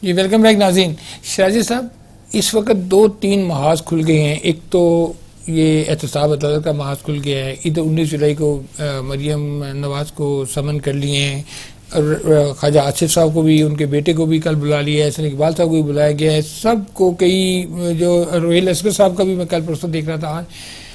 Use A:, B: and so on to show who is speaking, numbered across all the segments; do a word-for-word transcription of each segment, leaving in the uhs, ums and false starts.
A: جی welcome back ناظرین. شیرازی صاحب اس وقت دو تین محاذ کھل گئے ہیں. ایک تو یہ احتساب عدالت کا محاذ کھل گیا ہے. ادھر انیس جولائی کو مریم نواز کو سمن کر لیے ہیں اور خواجہ آصف صاحب کو بھی ان کے بیٹے کو بھی کل بلا لیا ہے. حسن اقبال صاحب کو بھی بلایا گیا ہے. سب کو کئی جو روہیل اسکر صاحب کا بھی میں کل پرسوں دیکھ رہا تھا.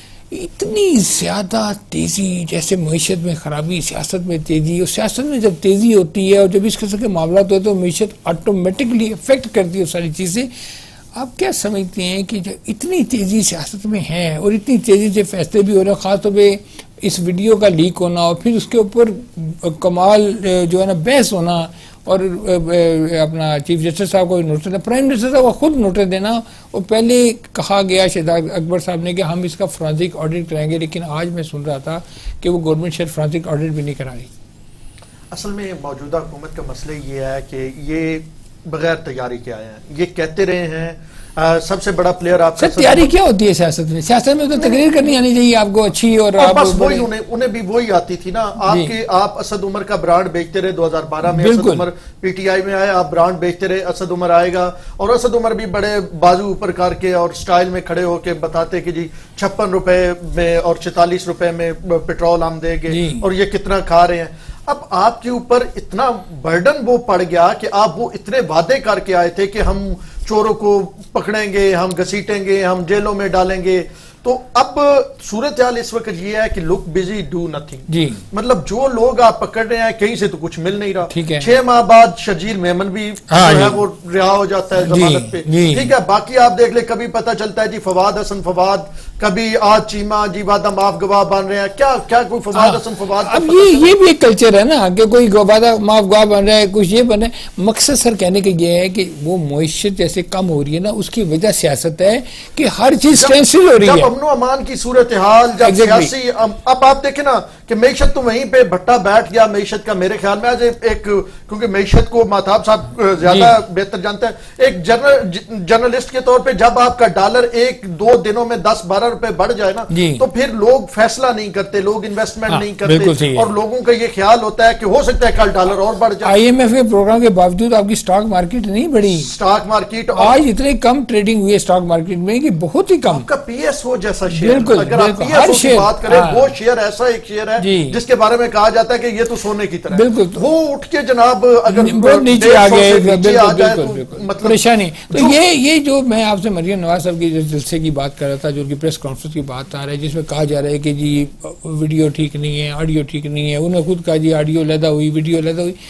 A: اتنی زیادہ تیزی جیسے معیشت میں خرابی, سیاست میں تیزی, اور سیاست میں جب تیزی ہوتی ہے اور جب اس قسم کے معاملات ہوتے ہیں تو معیشت آٹومیٹکلی افیکٹ کرتی ہے ساری چیزیں. آپ کیا سمجھتے ہیں کہ جو اتنی تیزی سیاست میں ہے اور اتنی تیزی سے فیصلے بھی ہو رہے ہیں, خاص طور پہ اس ویڈیو کا لیک ہونا اور پھر اس کے اوپر کمال جو ہے نا بحث ہونا اور اپنا چیف جسٹس صاحب کو نوٹس دینا, پرائم منسٹر صاحب کو خود نوٹس دینا, اور پہلے کہا گیا شہزاد اکبر صاحب نے کہ ہم اس کا فرانسک آڈٹ کرائیں گے, لیکن آج میں سن رہا تھا کہ وہ گورنمنٹ شاید فرانسک آڈٹ بھی نہیں کرا رہی.
B: اصل میں موجودہ حکومت کا مسئلہ یہ ہے کہ یہ بغیر تیاری کے آئے ہیں. یہ کہتے رہے ہیں سب سے بڑا پلیئر آپ کا
A: تیاری کیا ہوتی ہے سیاست میں؟ سیاست میں تو تقریر کرنی آنی چاہیے آپ کو اچھی, اور
B: بس وہی انہیں انہیں بھی وہی آتی تھی نا. آپ کے آپ اسد عمر کا برانڈ بیچتے رہے, دو ہزار بارہ میں Asad Umar P T I میں آئے, آپ برانڈ بیچتے رہے اسد عمر آئے گا, اور اسد عمر بھی بڑے بازو اوپر کر کے اور سٹائل میں کھڑے ہو کے بتاتے کہ جی چھپن روپے میں اور چالیس روپے میں پیٹرول ہم دیں گے اور یہ کتنا کھا رہے ہیں. اب آپ کے اوپر اتنا برڈن وہ پڑ گیا کہ آپ وہ اتنے وعدے کر کے آئے تھے کہ ہم چوروں کو پکڑیں گے, ہم گھسیٹیں گے, ہم جیلوں میں ڈالیں گے. تو اب صورتحال اس وقت یہ ہے کہ لک بزی ڈو نتھنگ.
A: جی
B: مطلب جو لوگ آپ پکڑ رہے ہیں کہیں سے تو کچھ مل نہیں رہا.
A: چھ
B: ماہ بعد شرجیل میمن بھی جو ہے وہ رہا ہو جاتا ہے ضمانت پہ, ٹھیک ہے. باقی آپ دیکھ لیں کبھی پتہ چلتا ہے جی فواد حسن فواد, کبھی آج چیمہ جی وعدہ معاف گواہ بن رہے ہیں. کیا کیا کوئی فواد حسن فواد,
A: اب یہ یہ بھی ایک کلچر ہے نا کہ کوئی وعدہ معاف گواہ بن رہا ہے, کچھ یہ بن رہا ہے. مقصد سر کہنے کا یہ ہے کہ وہ معیشت جیسے کم ہو رہی ہے نا, اس کی وجہ سیاست ہے کہ ہر چیز کینسل ہو رہی ہے.
B: امن و امان کی صورتحال جب سیاسی, اب آپ دیکھیں نا کہ معیشت تو وہیں پہ بھٹا بیٹھ گیا معیشت کا. میرے خیال میں آج ایک, کیونکہ معیشت کو مہتاب صاحب زیادہ بہتر جانتے ہیں, ایک جرنلسٹ کے طور پہ جب آپ کا ڈالر ایک دو دنوں میں دس بارہ روپے بڑھ جائے نا تو پھر لوگ فیصلہ نہیں کرتے, لوگ انویسٹمنٹ نہیں کرتے, اور لوگوں کا یہ خیال ہوتا ہے کہ ہو سکتا ہے کل ڈالر اور بڑھ جائے.
A: آئی ایم ایف کے پروگرام کے باوجود آپ کی سٹاک مارکیٹ نہیں بڑھی.
B: سٹاک مارکیٹ
A: آج اتنے کم ٹریڈنگ ہوئی ہے سٹاک مارکیٹ میں کہ بہت ہی کم.
B: آپ کا پی ایس او جیسا شیئر, اگر آپ پی ایس او کی بات کریں وہ شیئر ایسا ایک شیئر ہے جس کے بارے میں کہا جاتا ہے کہ یہ تو سونے کی طرح ہے, وہ اٹھ کے جناب اگر
A: نیچے آ گئے مطلب پریشانی. تو یہ یہ جو میں آپ سے مریم نواز صاحب کی جلسے کی بات کر رہا تھا, جو ان کی پریس کانفرنس کی بات آ رہا ہے جس میں کہا جا رہا ہے کہ جی ویڈیو ٹھیک نہیں ہے, آڈیو ٹھیک نہیں ہے. انہوں نے خود کہا جی آڈیو علیحدہ ہوئی, ویڈیو علیحدہ ہوئی.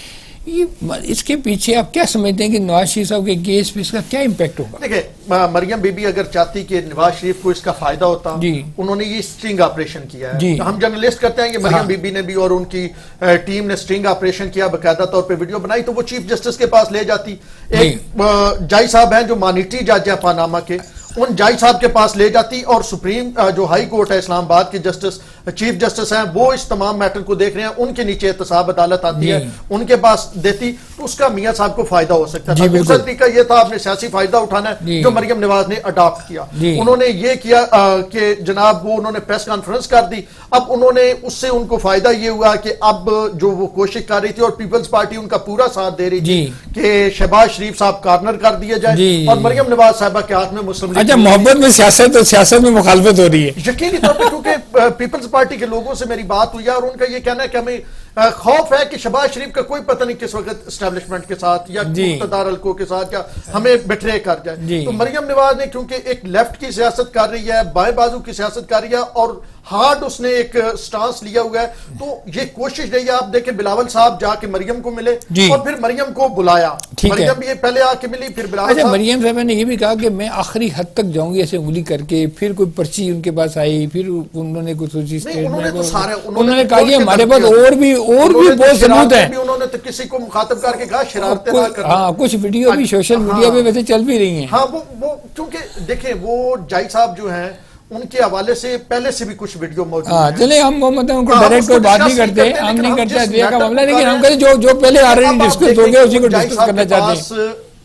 A: اس کے پیچھے آپ کیا سمجھتے ہیں کہ نواز شریف صاحب کے کیس پہ اس کا کیا امپیکٹ ہوگا؟
B: دیکھیں مریم بی بی اگر چاہتی کہ نواز شریف کو اس کا فائدہ ہوتا, انہوں نے یہ سٹرنگ آپریشن کیا ہے. ہم جرنلسٹ کرتے ہیں کہ مریم بی بی نے بھی اور ان کی ٹیم نے سٹرنگ آپریشن کیا, باقاعدہ طور پہ ویڈیو بنائی, تو وہ چیف جسٹس کے پاس لے جاتی. ایک جائی صاحب ہیں جو مانیٹری جج ہیں پاناما کے, ان جائی صاحب کے پاس لے جاتی اور سپریم جو ہائی کورٹ ہے اسلام آباد کے جسٹس چیف جسٹس ہیں وہ اس تمام میٹر کو دیکھ رہے ہیں, ان کے نیچے احتساب عدالت آتی ہے, ان کے پاس دیتی تو اس کا میاں صاحب کو فائدہ ہو سکتا تھا. دوسرا طریقہ یہ تھا آپ نے سیاسی فائدہ اٹھانا ہے, جو مریم نواز نے اڈاپٹ کیا. انہوں نے یہ کیا کہ جناب وہ انہوں نے پریس کانفرنس کر دی. اب انہوں نے اس سے ان کو فائدہ یہ ہوا کہ اب جو وہ کوشش کر رہی تھی اور پیپلز پارٹی ان کا پورا ساتھ دے رہی تھی کہ شہباز شریف صاحب کارنر کر دیے جائے اور مریم نواز صاحبہ کے ہاتھ میں مسلم لیگ.
A: اچھا محبت میں سیاست اور سیاست میں مخالفت ہو رہی ہے
B: یقینی طور پہ, کیونکہ پیپلز پارٹی کے لوگوں سے میری بات ہوئی ہے اور ان کا یہ کہنا ہے کہ ہمیں خوف ہے کہ شہباز شریف کا کوئی پتہ نہیں کس وقت اسٹیبلشمنٹ کے ساتھ یا مقتدار حلقوں کے ساتھ یا ہمیں بٹرے کر جائے. تو مریم نواز نے کیونکہ ایک لیفٹ کی سیاست کر رہی ہے, بائیں بازو کی سیاست کر رہی ہے اور ہارڈ اس نے ایک سٹانس لیا ہوا ہے, تو یہ کوشش رہی ہے. آپ دیکھیں بلاول صاحب جا کے مریم کو ملے اور پھر مریم کو بلایا, مریم بھی پہلے آ کے ملی پھر بلاول صاحب.
A: مریم صاحب نے یہ بھی کہا کہ میں آخری حد تک جاؤں گی ایسے انگلی کر کے, پھر کوئی پرچی ان کے پاس آئی, پھر انہوں نے کچھ انہوں نے کہا کہ ہمارے پاس اور بھی اور بھی بہت ثبوت ہیں.
B: انہوں نے تو کسی کو مخاطب کر کے کہا شرارتیں نہ کرنا.
A: ہاں کچھ ویڈیو بھی سوشل میڈیا پہ ویسے چل بھی رہی ہیں.
B: ہاں وہ کیونکہ دیکھیں وہ جائی صاحب جو ہیں ان کے حوالے سے پہلے سے بھی کچھ ویڈیو موجود ہیں.
A: چلیں ہم محمد ان کو ڈائریکٹ کوئی بات نہیں کرتے, ہم نہیں کرتے ادویہ کا معاملہ, لیکن ہم کہتے جو جو پہلے آلریڈی ڈسکس ہو گیا اسی کو ڈسکس کرنا چاہتے ہیں.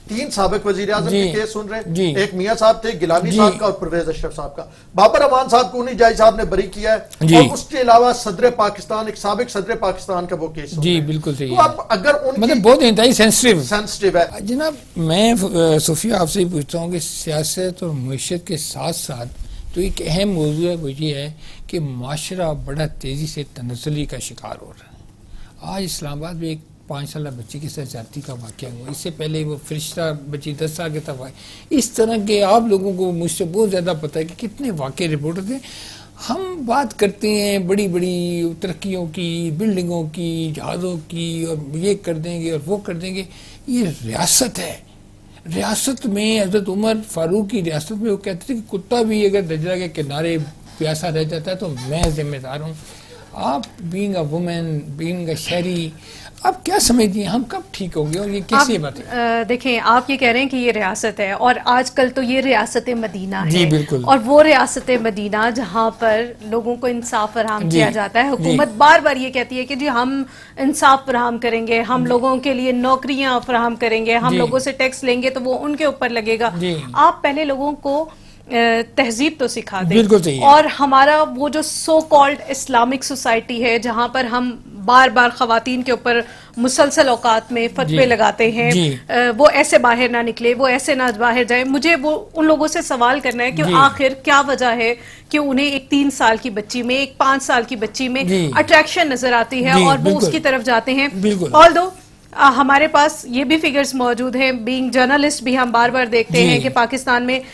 B: تین سابق وزیر اعظم کے کیس سن رہے ہیں, ایک میاں صاحب تھے, گیلانی صاحب کا اور پرویز اشرف صاحب کا. بابر امان صاحب کو انہی جائی صاحب نے بری کیا ہے, اور اس کے علاوہ صدر پاکستان, ایک سابق صدر پاکستان کا وہ کیس سن رہے ہیں.
A: جی بالکل صحیح.
B: تو اب اگر ان
A: مطلب بہت انتہائی سینسٹیو
B: سینسٹیو ہے.
A: جناب میں صوفیہ آپ سے ہی پوچھتا ہوں کہ سیاست اور معیشت کے ساتھ ساتھ تو ایک اہم موضوع ہے, وہ یہ ہے کہ معاشرہ بڑا تیزی سے تنزلی کا شکار ہو رہا ہے. آج اسلام آباد میں ایک پانچ سالہ بچی کے ساتھ زیادتی کا واقعہ ہوا, اس سے پہلے وہ فرشتہ بچی دس سال کے تھا. اس طرح کے آپ لوگوں کو مجھ سے بہت زیادہ پتہ ہے کہ کتنے واقعے رپورٹ ہوتے ہیں. ہم بات کرتے ہیں بڑی بڑی ترقیوں کی, بلڈنگوں کی, جہازوں کی, اور یہ کر دیں گے اور وہ کر دیں گے. یہ ریاست ہے, ریاست میں حضرت عمر فاروق کی ریاست میں وہ کہتے تھے کہ کتا بھی اگر دجلہ کے کنارے پیاسا رہ جاتا ہے تو میں ذمہ دار ہوں. آپ being a woman, being a شہری, آپ کیا سمجھتی ہیں ہم کب ٹھیک ہوں گے, اور یہ کیسے بات ہے؟
C: دیکھیں آپ یہ کہہ رہے ہیں کہ یہ ریاست ہے, اور آج کل تو یہ ریاست مدینہ ہے.
A: جی بالکل.
C: اور وہ ریاست مدینہ جہاں پر لوگوں کو انصاف فراہم کیا جاتا ہے. حکومت بار بار یہ کہتی ہے کہ جی ہم انصاف فراہم کریں گے, ہم لوگوں کے لیے نوکریاں فراہم کریں گے, ہم لوگوں سے ٹیکس لیں گے تو وہ ان کے اوپر لگے گا. آپ پہلے لوگوں کو تہذیب تو سکھا دیں. اور ہمارا وہ جو سو کالڈ اسلامک سوسائٹی ہے جہاں پر ہم بار بار خواتین کے اوپر مسلسل اوقات میں فتوے لگاتے ہیں, وہ ایسے باہر نہ نکلے, وہ ایسے نہ باہر جائیں. مجھے وہ ان لوگوں سے سوال کرنا ہے کہ آخر کیا وجہ ہے کہ انہیں ایک تین سال کی بچی میں, ایک پانچ سال کی بچی میں اٹریکشن نظر آتی ہے اور وہ اس کی طرف جاتے ہیں. آلدو ہمارے پاس یہ بھی فگرز موجود ہیں, بینگ جرنلسٹ بھی ہم بار بار دیکھتے ہیں کہ پاکستان میں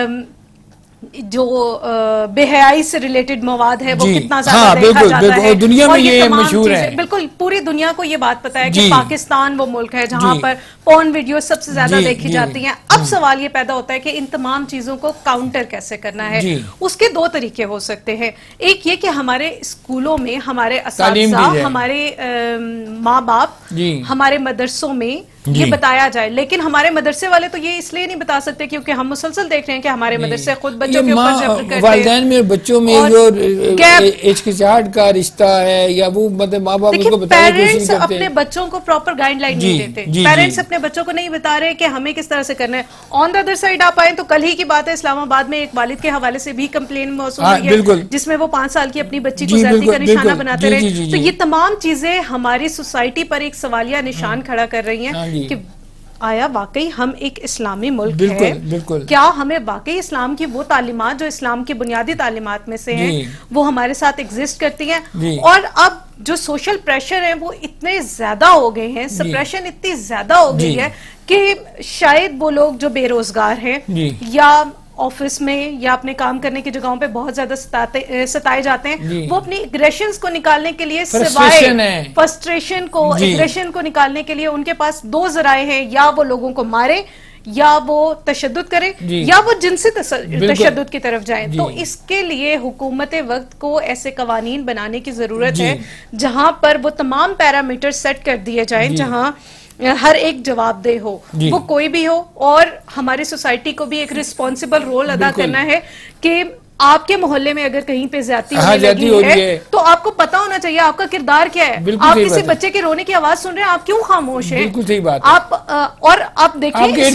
C: جو بے حیائی سے ریلیٹڈ مواد ہے وہ کتنا زیادہ دیکھا جاتا ہے.
A: دنیا میں یہ مشہور ہے,
C: بالکل پوری دنیا کو یہ بات پتا ہے کہ پاکستان وہ ملک ہے جہاں پر پورن ویڈیو سب سے زیادہ دیکھی جاتی ہیں. اب سوال یہ پیدا ہوتا ہے کہ ان تمام چیزوں کو کاؤنٹر کیسے کرنا ہے. اس کے دو طریقے ہو سکتے ہیں. ایک یہ کہ ہمارے اسکولوں میں ہمارے اساتذہ, ہمارے ماں باپ, ہمارے مدرسوں میں یہ بتایا جائے. لیکن ہمارے مدرسے والے تو یہ اس لیے نہیں بتا سکتے کیونکہ ہم مسلسل دیکھ رہے ہیں کہ ہمارے مدرسے خود بچوں کے اوپر جبر کرتے ہیں.
A: والدین میں بچوں میں جو ہچکچاہٹ کا رشتہ ہے, یا وہ مطلب ماں باپ کو بتانے کی کوشش کرتے ہیں.
C: اپنے بچوں کو پراپر گائیڈ لائن نہیں دیتے. پیرنٹس اپنے بچوں کو نہیں بتا رہے کہ ہمیں کس طرح سے کرنا ہے. آن دا ادر سائڈ آپ آئیں تو کل ہی کی بات ہے, اسلام آباد میں ایک والد کے حوالے سے بھی کمپلین موصول ہوئی ہے جس میں وہ پانچ سال کی اپنی بچی کو زیادتی کا نشانہ بناتے رہے. تو یہ تمام چیزیں ہماری سوسائٹی پر ایک سوالیہ نشان کھڑا کر رہی ہیں کہ آیا واقعی ہم ایک اسلامی ملک ہے, کیا ہمیں واقعی اسلام کی وہ تعلیمات جو اسلام کی بنیادی تعلیمات میں سے ہیں وہ ہمارے ساتھ ایگزسٹ کرتی ہیں. اور اب جو سوشل پریشر ہیں وہ اتنے زیادہ ہو گئے ہیں, سپریشن اتنی زیادہ ہو گئی ہے کہ شاید وہ لوگ جو بے روزگار ہیں یا آفس میں یا اپنے کام کرنے کی جگہوں پہ بہت زیادہ ستائے جاتے ہیں, وہ اپنی اگریشنز کو نکالنے کے لیے سوائے فرسٹریشن کو, اگریشن کو نکالنے کے لیے ان کے پاس دو ذرائع ہیں, یا وہ لوگوں کو مارے, یا وہ تشدد کریں, یا وہ جنسی تشدد کی طرف جائیں. تو اس کے لیے حکومت وقت کو ایسے قوانین بنانے کی ضرورت ہے جہاں پر وہ تمام پیرامیٹر سیٹ کر دیے جائیں جہاں ہر ایک جواب دہ ہو, وہ کوئی بھی ہو. اور ہماری سوسائٹی کو بھی ایک ریسپانسبل رول ادا کرنا ہے کہ آپ کے محلے میں اگر کہیں پہ زیادتی ہونے لگی ہے تو آپ کو پتا ہونا چاہیے آپ کا کردار کیا ہے. آپ کسی بچے کے رونے کی آواز سن رہے ہیں, آپ کیوں خاموش ہیں؟
A: بالکل صحیح بات ہے.
C: آپ اور آپ دیکھیں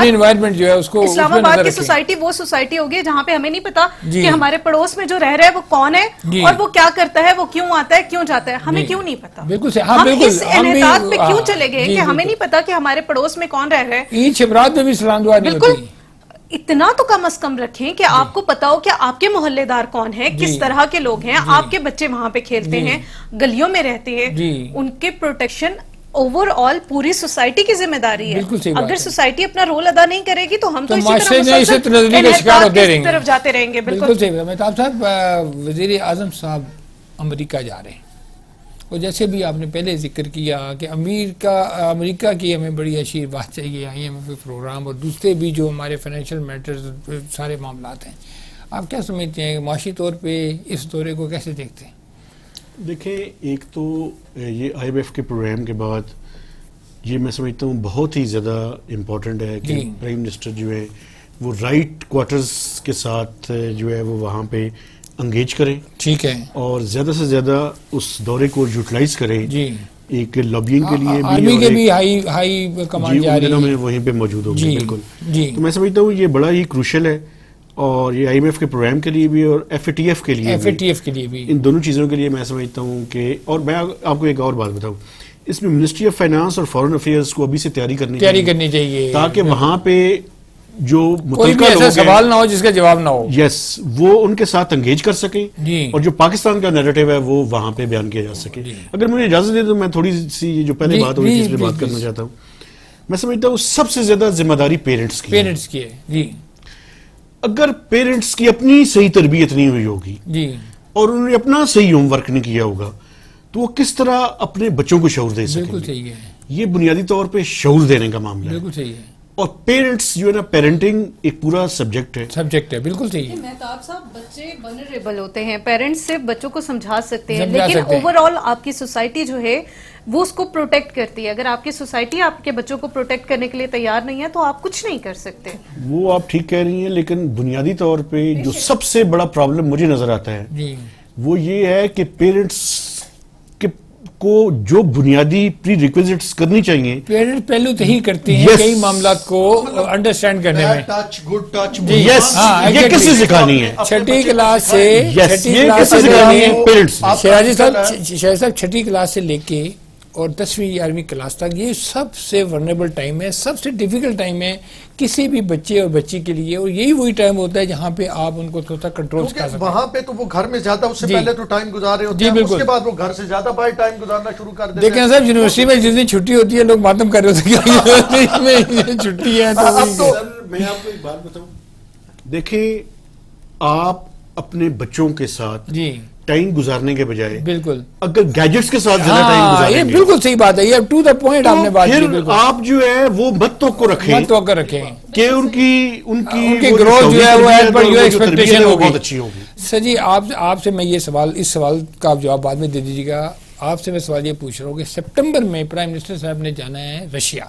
C: اسلام آباد کی سوسائٹی وہ سوسائٹی ہوگی جہاں پہ ہمیں نہیں پتا کہ ہمارے پڑوس میں جو رہ رہا ہے وہ کون ہے اور وہ کیا کرتا ہے, وہ کیوں آتا ہے, کیوں جاتا ہے, ہمیں کیوں نہیں پتا. ہم اس انحطاط پہ کیوں چلے گئے کہ ہمیں نہیں پتا کہ ہمارے پڑوس میں کون رہ رہا ہے. بالکل اتنا تو کم از کم رکھیں کہ آپ کو پتا ہو کہ آپ کے محلے دار کون ہیں, کس طرح کے لوگ ہیں, آپ کے بچے وہاں پہ کھیلتے ہیں, گلیوں میں رہتے ہیں, ان کے پروٹیکشن اوور آل پوری سوسائٹی کی ذمہ داری ہے. اگر سوسائٹی اپنا رول ادا نہیں کرے گی تو ہم تو اسی طرف جاتے رہیں گے.
A: بالکل صحیح. مہتاب صاحب, وزیر اعظم صاحب امریکہ جا رہے ہیں, اور جیسے بھی آپ نے پہلے ذکر کیا کہ امریکہ امریکہ کی ہمیں بڑی اشیر بات چاہیے, آئی ایم ایف پروگرام اور دوسرے بھی جو ہمارے فائنینشیل میٹرز سارے معاملات ہیں, آپ کیا سمجھتے ہیں معاشی طور پہ اس دورے کو کیسے دیکھتے ہیں؟
D: دیکھیں, ایک تو یہ آئی ایم ایف کے پروگرام کے بعد یہ میں سمجھتا ہوں بہت ہی زیادہ امپورٹنٹ ہے کہ پرائم منسٹر جو ہے وہ رائٹ کوارٹرز کے ساتھ جو ہے وہ وہاں پہ انگیج کریں,
A: ٹھیک ہے,
D: اور زیادہ سے زیادہ اس دورے کو یوٹیلائز کریں ایک لابینگ کے لیے
A: آرمی کے بھی ہائی ہائی کمانڈ جا رہی ہے
D: میں وہیں پہ موجود ہوں گے. بالکل
A: جی
D: تو میں سمجھتا ہوں یہ بڑا ہی کروشل ہے, اور یہ آئی ایم ایف کے پروگرام کے لیے بھی اور ایف اے ٹی ایف کے لیے
A: ایف اے ٹی ایف کے لیے بھی,
D: ان دونوں چیزوں کے لیے میں سمجھتا ہوں کہ, اور میں آپ کو ایک اور بات بتاؤں, اس میں منسٹری آف فائنانس اور فارن افیئرس کو ابھی سے تیاری کرنی
A: تیاری کرنی چاہیے
D: تاکہ وہاں پہ جو
A: کوئی بھی ایسا سوال نہ ہو جس کا جواب نہ ہو,
D: یس وہ ان کے ساتھ انگیج کر سکیں, اور جو پاکستان کا نیریٹو ہے وہ وہاں پہ بیان کیا جا سکے. اگر مجھے اجازت دے تو میں تھوڑی سی جو پہلے بات ہوئی تھی اس پہ بات کرنا چاہتا ہوں. میں سمجھتا ہوں سب سے زیادہ ذمہ داری پیرنٹس کی
A: پیرنٹس کی ہے. جی
D: اگر پیرنٹس کی اپنی صحیح تربیت نہیں ہوئی ہوگی
A: جی
D: اور انہوں نے اپنا صحیح ہوم ورک نہیں کیا ہوگا تو وہ کس طرح اپنے بچوں کو شعور دے سکیں گے؟
A: بالکل صحیح ہے,
D: یہ بنیادی طور پہ شعور دینے کا معاملہ ہے.
A: بالکل صحیح ہے,
D: اور پیرنٹس جو ہے نا, پیرنٹنگ ایک پورا سبجیکٹ ہے
A: سبجیکٹ ہے. بالکل صحیح ہے.
C: مہتاب صاحب, بچے ولنریبل ہوتے ہیں, پیرنٹس صرف بچوں کو سمجھا سکتے ہیں, لیکن اوور آل آپ کی سوسائٹی جو ہے وہ اس کو پروٹیکٹ کرتی ہے. اگر آپ کی سوسائٹی آپ کے بچوں کو پروٹیکٹ کرنے کے لیے تیار نہیں ہے تو آپ کچھ نہیں کر سکتے.
D: وہ آپ ٹھیک کہہ رہی ہیں, لیکن بنیادی طور پہ جو سب سے بڑا پرابلم مجھے نظر آتا ہے وہ یہ ہے کہ پیرنٹس کو جو بنیادی پری ریکویزٹس کرنی چاہیے
A: پیرنٹ پہلو تو ہی کرتے ہیں کئی معاملات کو انڈرسٹینڈ کرنے میں.
B: ٹچ گڈ ٹچ
D: یس یہ کیسے سکھانی ہے؟
A: چھٹی کلاس سے
D: چھٹی کلاس سے پیرنٹس.
A: شہراجی صاحب شہراجی صاحب چھٹی کلاس سے لے کے اور دسویں گیارہویں کلاس تک یہ سب سے ورنیبل ٹائم ہے, سب سے ڈیفیکلٹ ٹائم ہے کسی بھی بچے اور بچی کے لیے, اور یہی وہی ٹائم ہوتا ہے جہاں پہ آپ ان کو تھوڑا سا کنٹرول کر سکتے ہیں.
B: وہاں پہ تو وہ گھر میں زیادہ اس سے پہلے تو ٹائم گزارے ہوتے ہیں, اس کے بعد وہ گھر سے زیادہ باہر ٹائم گزارنا شروع کر دیتے ہیں.
A: دیکھیں صاحب یونیورسٹی میں جس دن چھٹی ہوتی ہے لوگ ماتم کر رہے ہوتے ہیں چھٹی ہے.
D: تو میں آپ کو ایک بات بتاؤں, دیکھیں آپ اپنے بچوں کے ساتھ
A: جی
D: ٹائم گزارنے کے بجائے
A: بالکل
D: اگر گیجٹس کے ساتھ زیادہ ٹائم گزاریں گے,
A: یہ بالکل صحیح بات ہے, یہ ٹو دا پوائنٹ آپ نے بات کی.
D: پھر آپ جو ہے وہ مت توقع رکھیں
A: مت توقع رکھیں
D: کہ ان کی ان کی
A: گروتھ جو ہے وہ ایز پر یور ایکسپیکٹیشن ہوگی.
D: بہت اچھی ہوگی.
A: سر جی آپ آپ سے میں یہ سوال اس سوال کا آپ جواب بعد میں دے دیجیے گا. آپ سے میں سوال یہ پوچھ رہا ہوں کہ سپٹمبر میں پرائم منسٹر صاحب نے جانا ہے رشیا,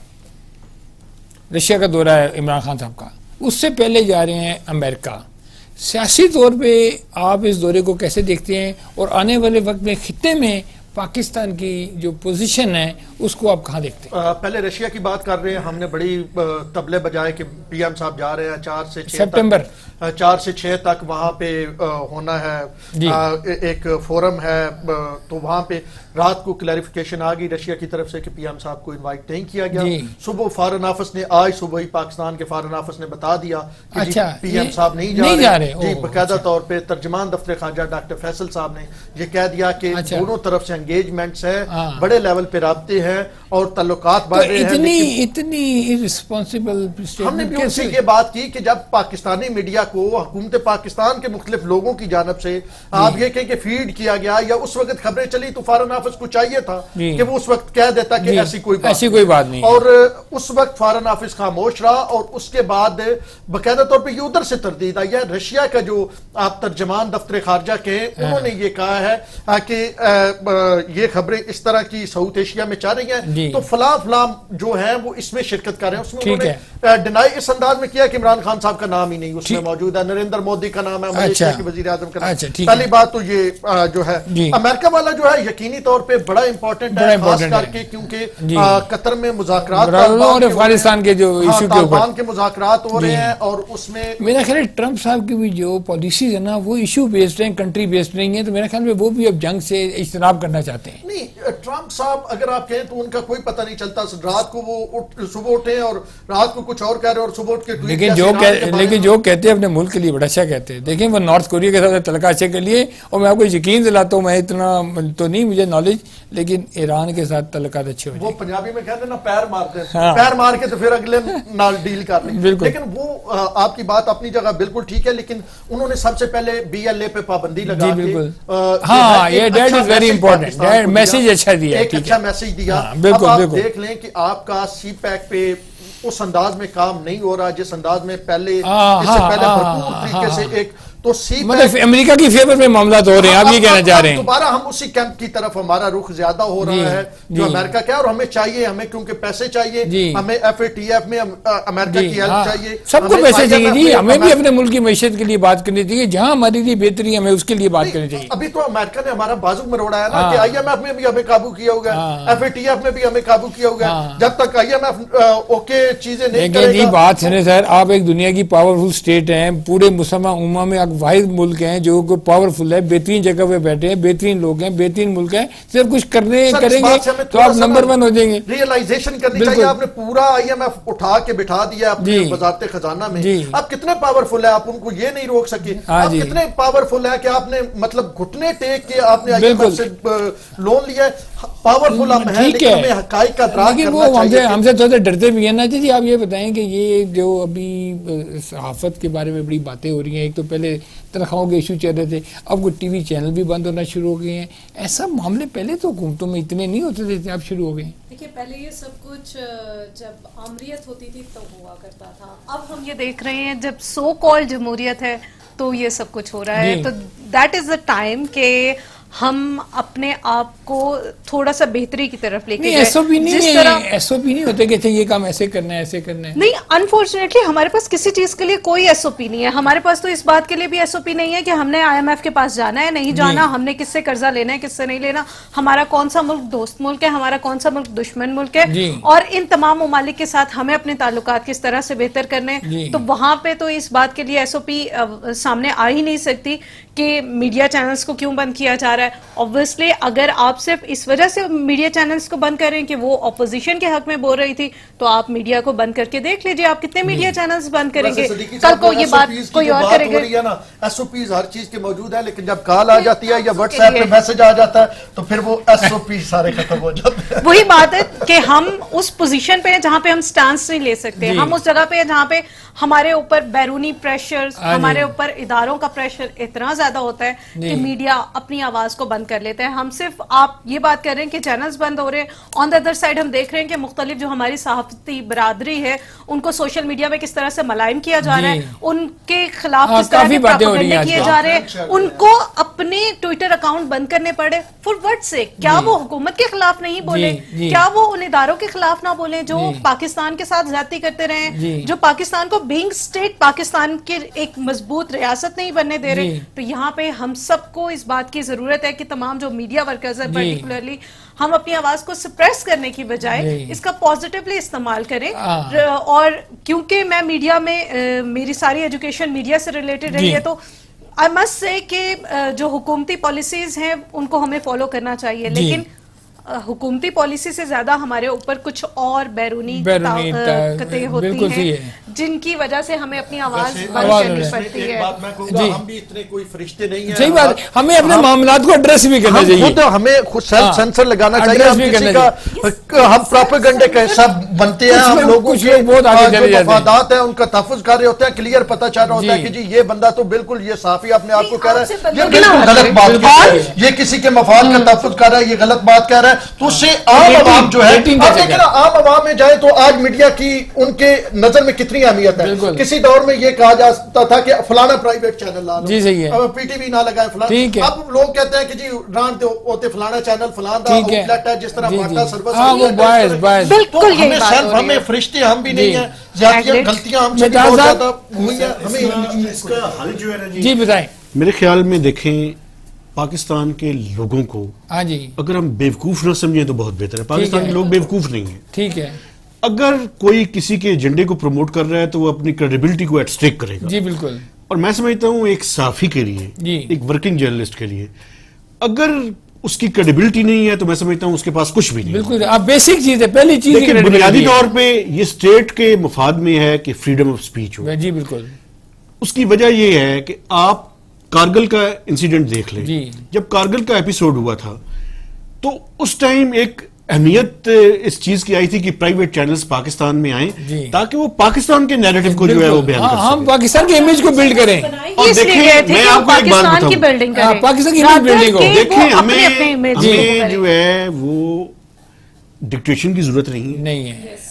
A: رشیا کا دورہ ہے عمران خان صاحب کا, اس سے پہلے جا رہے ہیں امریکہ. سیاسی طور پہ آپ اس دورے کو کیسے دیکھتے ہیں, اور آنے والے وقت میں خطے میں پاکستان کی جو پوزیشن ہے اس کو آپ کہاں دیکھتے ہیں؟
B: پہلے رشیا کی بات کر رہے ہیں, ہم نے بڑی تبلے بجائے کہ پی ایم صاحب جا رہے ہیں چار سے چھ
A: سپٹمبر
B: چار سے چھ تک وہاں پہ ہونا ہے ایک فورم ہے, تو وہاں پہ رات کو کلیریفیکیشن آ گئی رشیا کی طرف سے کہ پی ایم صاحب کو انوائٹ نہیں کیا گیا. صبح فارن آفس نے آج صبح ہی پاکستان کے فارن آفس نے بتا دیا کہ پی ایم صاحب نہیں جا رہے. جی باقاعدہ طور پہ ترجمان دفتر خارجہ ڈاکٹر فیصل صاحب نے یہ کہہ دیا کہ دونوں طرف سے انگیجمنٹس ہیں, بڑے لیول پہ رابطے ہیں اور تعلقات بڑھ رہے ہیں.
A: اتنی اتنی ارسپانسبل
B: ہم نے بھی ان سے یہ بات کی کہ جب پاکستانی میڈیا کو حکومت پاکستان کے مختلف لوگوں کی جانب سے آپ یہ کہیں کہ فیڈ کیا گیا یا اس وقت خبریں چلی تو فارن آفس کو چاہیے تھا کہ وہ اس وقت کہہ دیتا کہ ایسی کوئی
A: ایسی کوئی بات نہیں,
B: اور اس وقت فارن آفس خاموش رہا. اور اس کے بعد باقاعدہ طور پہ یہ ادھر سے تردید آئی ہے. رشیا کا جو آپ ترجمان دفتر خارجہ کے انہوں نے یہ کہا ہے کہ یہ خبریں اس طرح کی ساؤتھ ایشیا میں چل رہی ہیں تو فلاں فلاں جو ہیں وہ اس میں شرکت کر رہے ہیں. اس میں انہوں نے ڈینائی اس انداز میں کیا کہ عمران خان صاحب کا نام ہی نہیں اس میں موجود ہے, نریندر مودی کا نام ہے, ملیشیا کے وزیر اعظم کا نام. پہلی بات تو یہ جو ہے امریکہ والا جو ہے یقینی طور پہ بڑا امپورٹنٹ ہے, خاص کر کے کیونکہ قطر میں مذاکرات
A: اور افغانستان کے جو ایشو کے اوپر
B: کے مذاکرات ہو رہے ہیں, اور اس میں
A: میرا خیال ہے ٹرمپ صاحب کی بھی جو پالیسیز ہیں نا وہ ایشو بیسڈ ہیں, کنٹری بیسڈ نہیں ہیں, تو میرا خیال میں وہ بھی اب جنگ سے اجتناب کرنا چاہتے ہیں.
B: نہیں ٹرمپ صاحب اگر آپ کہیں تو ان کا کوئی پتہ نہیں چلتا, رات کو وہ صبح اٹھے اور رات کو کچھ اور کہہ رہے اور صبح اٹھ کے
A: لیکن جو لیکن جو کہتے ہیں اپنے ملک کے لیے بڑا اچھا کہتے ہیں. دیکھیں وہ نارتھ کوریا کے ساتھ تعلقات اچھے کے لیے, اور میں آپ کو یقین دلاتا ہوں, میں اتنا تو نہیں مجھے نالج, لیکن ایران کے ساتھ تعلقات اچھے ہو جائیں.
B: وہ پنجابی میں کہتے ہیں نا پیر مارتے ہیں, پیر مار کے تو پھر اگلے نال ڈیل کر لیں. لیکن وہ آپ کی بات اپنی جگہ بالکل ٹھیک ہے, لیکن انہوں نے سب سے پہلے بی ایل اے پہ پابندی لگا کے
A: ہاں یہ that is very important, message اچھا دیا,
B: ایک اچھا میسج دیا. اب آپ دیکھ لیں کہ آپ کا سی پیک پہ اس انداز میں کام نہیں ہو رہا جس انداز میں پہلے اس سے پہلے بھرپور طریقے سے ایک تو سی
A: مطلب امریکہ کی فیور میں معاملات ہو رہے ہیں، آپ یہ کہنا چاہ رہے ہیں
B: دوبارہ ہم اسی کیمپ کی طرف ہمارا رخ زیادہ ہو رہا ہے جو امریکہ کا ہے، اور ہمیں چاہیے، ہمیں کیونکہ پیسے چاہیے، ہمیں ایف اے ٹی ایف میں امریکہ کی ہیلپ چاہیے،
A: سب کو پیسے چاہیے جی، ہمیں بھی اپنے ملک کی معیشت کے لیے بات کرنی چاہیے، جہاں ہماری لیے بہتری ہمیں اس کے لیے بات کرنی چاہیے۔
B: ابھی تو امریکہ نے ہمارا بازو مروڑا ہے نا کہ آئی ایم ایف میں بھی ہمیں قابو کیا ہوگا، ایف اے ٹی ایف میں بھی ہمیں قابو کیا ہوگا، جب تک آئی ایم ایف اوکے چیزیں نہیں کرے
A: گا۔ بات سنیں سر، آپ ایک دنیا کی پاورفل سٹیٹ ہیں، پورے مسلمان امہ میں ایک واحد ملک ہیں جو پاورفل ہے، بہترین جگہ پہ بیٹھے ہیں، بہترین لوگ ہیں، بہترین ملک ہیں، صرف کچھ کرنے کریں گے تو آپ نمبر ون ہو جائیں گے۔
B: ریئلائزیشن کرنی چاہیے، آپ نے پورا آئی ایم ایف اٹھا کے بٹھا دیا اپنی وزارت خزانہ میں، آپ کتنے پاورفل ہیں، آپ ان کو یہ نہیں روک سکے، آپ کتنے پاورفل ہیں کہ آپ نے مطلب گھٹنے ٹیک کے آپ نے آئی ایم ایف سے لون لیا ہے، پاورفل ہم ہیں لیکن ہمیں حقائق کا ادراک کرنا چاہیے۔
A: ہم سے تھوڑے ڈرتے بھی ہیں نا جی۔ آپ یہ بتائیں کہ یہ جو ابھی صحافت کے بارے میں بڑی باتیں ہو رہی ہیں، ایک تو پہلے تنخواہوں کے ایشو چل رہے تھے، اب وہ ٹی وی چینل بھی بند ہونا شروع ہو گئے ہیں، ایسا معاملے پہلے تو حکومتوں میں اتنے نہیں ہوتے تھے، اب شروع ہو گئے ہیں۔
C: دیکھیے پہلے یہ سب کچھ جب آمریت ہوتی تھی تو ہوا کرتا تھا، اب ہم یہ دیکھ رہے ہیں جب سو کال جمہوریت ہے تو یہ سب کچھ ہو رہا ہے، تو دیٹ از دا ٹائم کہ ہم اپنے آپ کو تھوڑا سا بہتری کی طرف لے کے
A: جائیں۔ ایس او پی نہیں ہے، ایس او پی نہیں ہوتے کہ یہ کام ایسے کرنا ہے ایسے کرنا ہے،
C: نہیں، انفارچونیٹلی ہمارے پاس کسی چیز کے لیے کوئی ایس او پی نہیں ہے۔ ہمارے پاس تو اس بات کے لیے بھی ایس او پی نہیں ہے کہ ہم نے آئی ایم ایف کے پاس جانا ہے نہیں جانا، ہم نے کس سے قرضہ لینا ہے کس سے نہیں لینا، ہمارا کون سا ملک دوست ملک ہے، ہمارا کون سا ملک دشمن ملک ہے، اور ان تمام ممالک کے ساتھ ہمیں اپنے تعلقات کس طرح سے بہتر کرنے، تو وہاں پہ تو اس بات کے لیے ایس او پی سامنے آ ہی نہیں سکتی کہ میڈیا چینلز کو کیوں بند کیا جا رہا ہے۔ اوبویسلی اگر آپ صرف اس وجہ سے میڈیا چینلز کو بند کریں کہ وہ اپوزیشن کے حق میں بول رہی تھی، تو آپ میڈیا کو بند کر کے دیکھ لیجئے آپ کتنے میڈیا چینلز بند کریں گے، کل کو یہ بات کوئی اور کرے گا۔
B: ایس او پیز ہر چیز کے موجود ہیں، لیکن جب کال آ جاتی ہے یا واٹس ایپ پہ میسج آ جاتا ہے تو پھر وہ ایس او پی سارے ختم ہو جاتے ہیں۔
C: وہی بات ہے کہ ہم اس پوزیشن پہ ہیں جہاں پہ ہم سٹانس نہیں لے سکتے، ہم اس جگہ پہ ہیں جہاں پہ ہمارے اوپر بیرونی پریشر، ہمارے اوپر اداروں کا پریشر اتنا زیادہ ہوتا ہے کہ میڈیا اپنی آواز کو بند کر لیتے ہیں۔ ہم صرف آپ یہ بات کر رہے ہیں کہ چینلز بند ہو رہے ہیں، آن دا ادر سائڈ ہم دیکھ رہے ہیں کہ مختلف جو ہماری صحافتی برادری ہے ان کو سوشل میڈیا میں کس طرح سے ملائم کیا جا رہا ہے، ان کے خلاف کس طرح کے پروپیگنڈے کیے جا رہے ہیں، ان کو اپنے ٹویٹر اکاؤنٹ بند کرنے پڑے فور وٹ سے۔ کیا وہ حکومت کے خلاف نہیں بولے؟ کیا وہ ان اداروں کے خلاف نہ بولیں جو پاکستان کے ساتھ زیادتی کرتے رہے، جو پاکستان کو بینگ اسٹیٹ پاکستان کے ایک مضبوط ریاست نہیں بننے دے رہے؟ تو یہاں پہ ہم سب کو اس بات کی ضرورت ہے کہ تمام جو میڈیا ورکرز ہیں پرٹیکولرلی، ہم اپنی آواز کو سپریس کرنے کی بجائے اس کا پازیٹیولی استعمال کریں۔ اور کیونکہ میں میڈیا میں میری ساری ایجوکیشن میڈیا سے ریلیٹڈ رہی ہے، تو آئی مسٹ سے کہ جو حکومتی پالیسیز ہیں ان کو ہمیں فالو کرنا چاہیے، لیکن حکومتی پالیسی سے زیادہ ہمارے اوپر کچھ اور بیرونی طاقتیں ہوتی ہیں جن کی وجہ سے ہمیں اپنی آواز بند کرنی پڑتی ہے۔
B: ہم بھی اتنے کوئی فرشتے نہیں ہیں،
A: صحیح بات، ہمیں اپنے معاملات کو ایڈریس بھی کرنا چاہیے،
B: ہمیں خود سیلف سینسر لگانا چاہیے۔ ہم کسی کا ہم پروپیگنڈے کا حصہ بنتے ہیں، ہم لوگوں کے جو مفادات ہیں ان کا تحفظ کر رہے ہوتے ہیں، کلیئر پتہ چل رہا ہوتا ہے کہ جی یہ بندہ تو بالکل یہ صافی اپنے آپ کو کہہ رہا ہے، یہ بالکل غلط بات کہہ رہا ہے، یہ کسی کے مفاد کا تحفظ کر رہا ہے، یہ غلط بات کہہ رہا ہے، تو اس سے عام عوام جو ہے، اب دیکھیں نا عام عوام میں جائے تو آج میڈیا کی ان کے نظر میں کتنی اہمیت ہے۔ کسی دور میں یہ کہا جاتا تھا کہ فلانا پرائیویٹ چینل لا لو، پی ٹی وی نہ لگائے فلانا، اب لوگ کہتے ہیں کہ جی رانٹ ہوتے فلانا چینل فلانا آؤٹلیٹ ہے، جس طرح باٹا سروس ہے، تو ہمیں سیلف ہمیں فرشتے ہم بھی نہیں ہیں، زیادتیاں غلطیاں ہم سے بھی بہت زیادہ ہوئی ہیں، ہمیں اس کا حل جو ہے نا
A: جی بتائیں۔
D: میرے خیال میں دیکھیں پاکستان کے لوگوں کو اگر ہم بیوقوف نہ سمجھیں تو بہت بہتر ہے۔ پاکستان کے لوگ بیوقوف نہیں ہیں،
A: ٹھیک ہے،
D: اگر کوئی کسی کے ایجنڈے کو پروموٹ کر رہا ہے تو وہ اپنی کریڈیبلٹی کو ایٹ اسٹیک کرے گا۔
A: جی بالکل،
D: اور میں سمجھتا ہوں ایک صحافی کے لیے، ایک ورکنگ جرنلسٹ کے لیے اگر اس کی کریڈیبلٹی نہیں ہے تو میں سمجھتا ہوں اس کے پاس کچھ بھی نہیں۔
A: بالکل، اب بیسک چیز ہے، پہلی چیز
D: لیکن بنیادی طور پہ یہ اسٹیٹ کے مفاد میں ہے کہ فریڈم آف اسپیچ ہو۔
A: جی بالکل،
D: اس کی وجہ یہ ہے کہ آپ کارگل کا انسیڈنٹ دیکھ لیں، جب کارگل کا ایپیسوڈ ہوا تھا تو اس ٹائم ایک اہمیت اس چیز کی آئی تھی کہ پرائیویٹ چینلز پاکستان میں آئیں تاکہ وہ پاکستان کے نیریٹو کو جو ہے وہ بیان کر سکیں،
A: ہم پاکستان کی امیج کو بلڈ کریں۔
D: اور دیکھیں میں آپ کو ایک بات بتاؤں،
A: پاکستان کی امیج بلڈنگ ہو،
D: دیکھیں ہمیں جو ہے وہ ڈکٹیشن کی ضرورت نہیں ہے،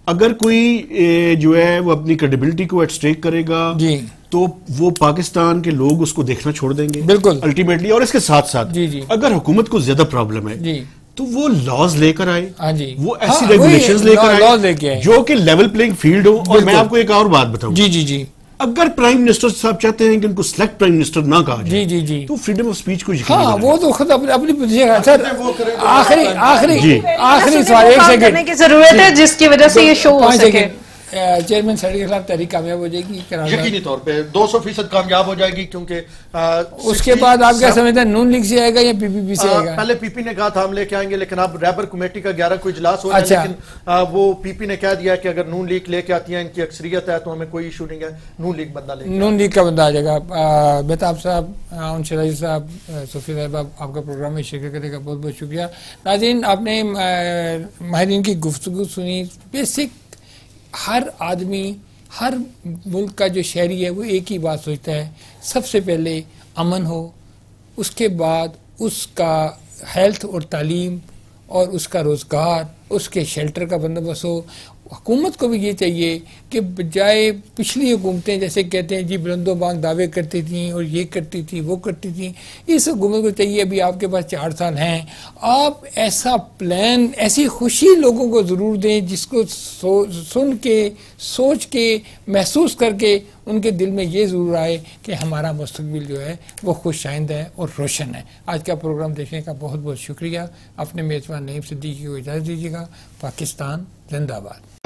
D: اگر کوئی جو ہے وہ اپنی کریڈیبلٹی کو ایٹ اسٹیک کرے گا
A: جی
D: تو وہ پاکستان کے لوگ اس کو دیکھنا چھوڑ دیں گے
A: بالکل
D: الٹیمیٹلی. اور اس کے ساتھ ساتھ
A: جی جی
D: اگر حکومت کو زیادہ پرابلم ہے
A: جی
D: تو وہ لاز لے کر آئے,
A: ہاں جی
D: وہ ایسی ریگولیشنز لے کر آئے جو کہ لیول پلینگ فیلڈ ہو. اور میں آپ کو ایک اور بات بتاؤں,
A: جی جی جی
D: اگر پرائم منسٹر صاحب چاہتے ہیں کہ ان کو سلیکٹ پرائم منسٹر نہ کہا جائے
A: جی جی جی
D: تو فریڈم آف سپیچ کو یقینی
A: ہاں وہ تو خود اپنی پوزیشن. سر آخری آخری آخری سوال ایک سیکنڈ
C: کرنے کی ضرورت ہے جس کی وجہ سے یہ شو ہو سکے.
A: چیئرمین سیٹ کے خلاف تحریک کامیاب ہو جائے گی
B: یقینی طور پہ دو سو فیصد کامیاب ہو جائے گی, کیونکہ
A: اس کے بعد آپ کیا سمجھتے ہیں نون لیگ سے آئے گا یا پی پی پی سے آئے گا؟
B: پہلے پی پی نے کہا تھا ہم لے کے آئیں گے, لیکن اب ریبر کمیٹی کا گیارہ کو اجلاس ہو رہا ہے, لیکن وہ پی پی نے کہہ دیا کہ اگر نون لیگ لے کے آتی ہے, ان کی اکثریت ہے, تو ہمیں کوئی ایشو نہیں ہے, نون لیگ بندہ لے
A: نون لیگ کا بندہ آ جائے گا. مہتاب صاحب, عون شرائع صاحب, صوفی صاحب, آپ کا پروگرام میں شرکت کرنے کا بہت بہت شکریہ. ناظرین, آپ نے ماہرین کی گفتگو سنی. بیسک ہر آدمی, ہر ملک کا جو شہری ہے وہ ایک ہی بات سوچتا ہے, سب سے پہلے امن ہو, اس کے بعد اس کا ہیلتھ اور تعلیم اور اس کا روزگار, اس کے شیلٹر کا بندوبست ہو. حکومت کو بھی یہ چاہیے کہ بجائے پچھلی حکومتیں جیسے کہتے ہیں جی بلند و بانگ دعوے کرتی تھیں اور یہ کرتی تھی وہ کرتی تھیں, اس حکومت کو چاہیے ابھی آپ کے پاس چار سال ہیں, آپ ایسا پلان, ایسی خوشی لوگوں کو ضرور دیں جس کو سن کے, سوچ کے, محسوس کر کے ان کے دل میں یہ ضرور آئے کہ ہمارا مستقبل جو ہے وہ خوش آئند ہے اور روشن ہے. آج کا پروگرام دیکھنے کا بہت بہت شکریہ. اپنے میزبان نعیم صدیقی کو اجازت دیجیے گا. پاکستان زندہ باد.